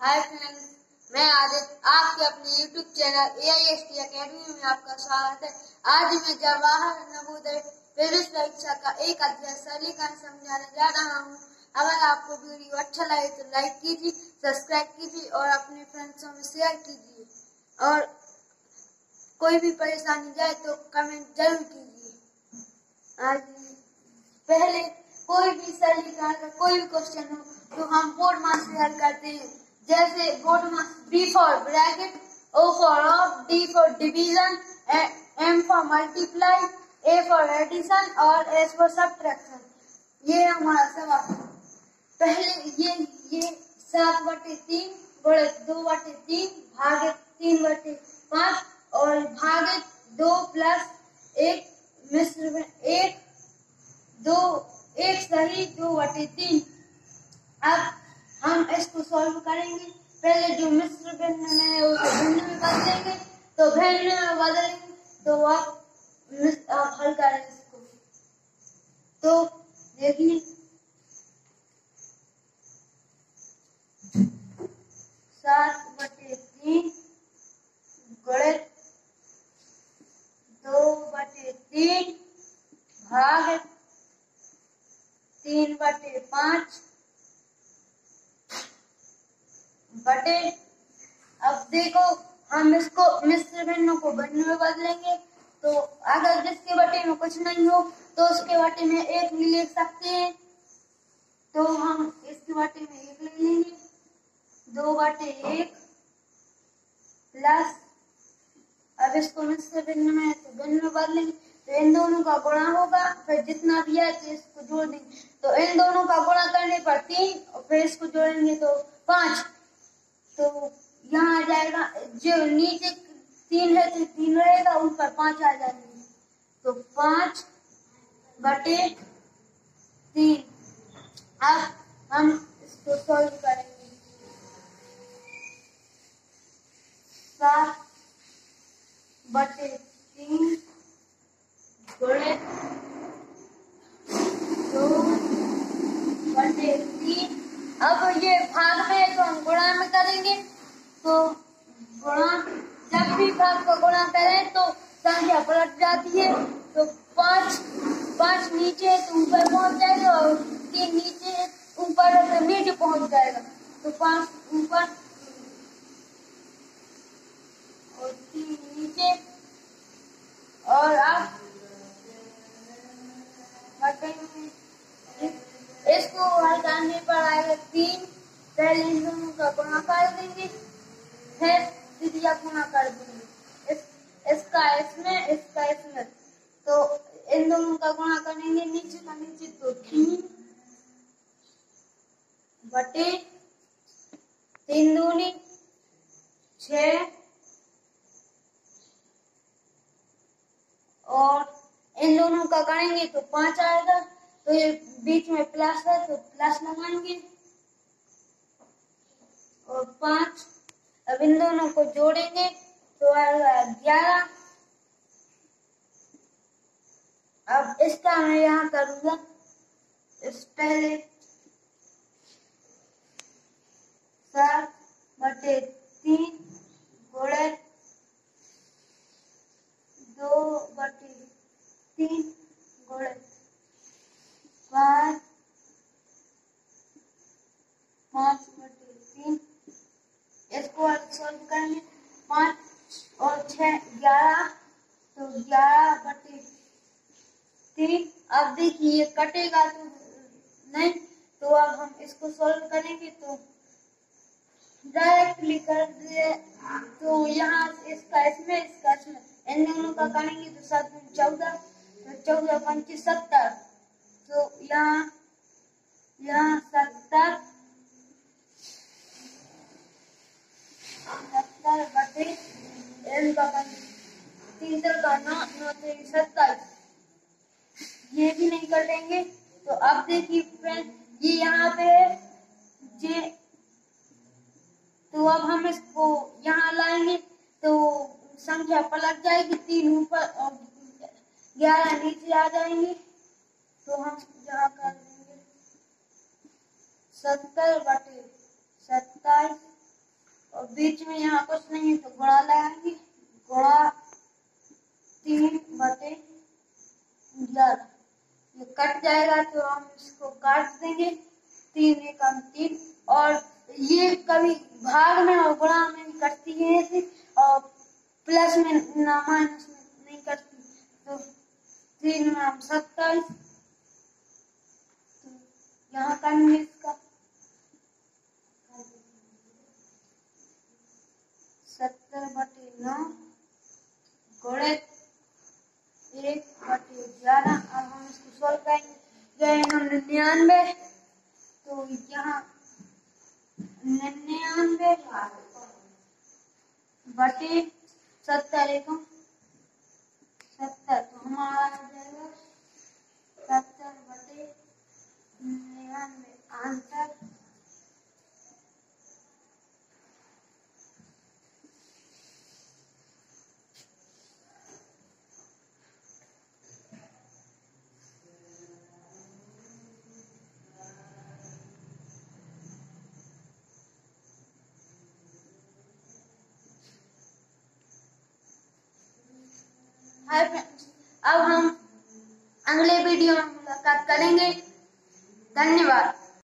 Hi friends, मैं आदित्य आपके अपने YouTube चैनल AIST अकेडमी में आपका स्वागत है। आज मैं जवाहर नवोदय प्रवेश परीक्षा का एक अध्याय सलीकरण समझाने जा रहा हूँ। अगर आपको वीडियो अच्छा लगे तो लाइक कीजिए, सब्सक्राइब कीजिए और अपने फ्रेंड्सों में शेयर कीजिए। और कोई भी परेशानी जाए तो कमेंट जरूर कीजिए। आज पहले कोई भी सलीकरण का कोई भी क्वेश्चन हो तो हम बोर्ड मार्क्स से हल करते हैं। जैसे BODMAS B for bracket, O for of, D for division, M for multiply, A for addition और S फॉर सब्ट्रैक्शन। ये हमारा सवाल। पहले ये 7/3 गुणे 2/3 भागे 3/5 और भागे 2 प्लस 1 मिश्र में 1 सही 2/3। अब हम इसको सॉल्व करेंगे। पहले जो मिश्र भिन्न में है उसे भिन्न में बदलेंगे, तो भिन्न में बदलेंगे तो आप हल करेंगे इसको। तो देखिए 7/3 गुणे 2/3 भाग 3/5 बटे। अब देखो हम इसको मिश्र भिन्न को भिन्न में बदलेंगे, तो अगर जिसके बटे में कुछ नहीं हो तो उसके बटे में 1 भी लिख सकते हैं। तो हम इसके बटे में 1 ले लेंगे, 2/1 प्लस। अब इसको मिश्र भिन्न में तो भिन्न में बदलेंगे, तो इन दोनों का गुणा होगा, फिर जितना भी है तो इसको जोड़ देंगे। तो इन दोनों का गुणा करने पर 3 और फिर इसको जोड़ेंगे तो 5। तो यहाँ आ जाएगा, जो नीचे 3 है तो 3 रहेगा, ऊपर 5 आ जाएंगे, तो 5/3। अब हम इसको सॉल्व करेंगे। 7/3 गुणे 2/3। अब ये भाग में है तो हम गुणा में करेंगे। तो गुणा, जब भी भाग का गुणा करें तो संख्या पलट जाती है। तो 5 नीचे है तो ऊपर पहुंच जाएगा, और 3 नीचे है ऊपर है तो नीचे पहुंच जाएगा। तो 5 ऊपर और 3 नीचे। और अब इसको हल करने पर आएगा 3। पहले इन दोनों का गुणा कर देंगे, फिर द्वितीय गुणा कर देंगे, इसका इसमें, इसका इसमें। तो इन दोनों का गुणा करेंगे, नीचे का नीचे, तो 3/3 दूनी 6। और इन दोनों का करेंगे तो 5 आएगा। तो ये बीच में प्लस है तो प्लस लगाएंगे और 5। अब इन दोनों को जोड़ेंगे तो आएगा 11। अब इसका मैं यहाँ करूंगा, इस पहले 7/3 गुणे 2/3 गुणे 5/3। इसको सॉल्व करेंगे, 5 और 6 11, तो 11/3। अब देखिए ये कटेगा तो नहीं, तो अब हम इसको सॉल्व करेंगे तो डायरेक्टली कर दिए। तो यहाँ इसका इसमें, इसका इसमें, इन दोनों का करेंगे तो 7 × 14, तो 14 × 5 = 70। तो यहाँ 70/3 इनका 3 का 9, 9 3 27। ये भी नहीं कटेंगे। तो अब देखिए फ्रेंड, ये यहाँ पे है जे, तो अब हम इसको यहाँ लाएंगे तो संख्या पलट जाएगी, 3 ऊपर और 11 नीचे आ जाएंगे। तो हम यहाँ कर देंगे 70/27 और बीच में यहाँ कुछ नहीं है तो गुणा लगाएंगे। गुणा 3/11 ये कट जाएगा तो हम इसको काट देंगे। 3 एकम 3 और ये कभी भाग में और गुणा में भी कटती है ऐसे और प्लस में ना माइनस में नहीं कटती। तो 3 में हम 27 तो यहाँ करेंगे इसका 70/9 गुणित 1/11। अब हम इसको सोल्व करेंगे। गए हम 99 तो यहाँ 99/70 एकम 70 तो हमारा आ जाएगा 70/99 आंसर। हाय फ्रेंड्स, अब हम अगले वीडियो में मुलाकात करेंगे। धन्यवाद।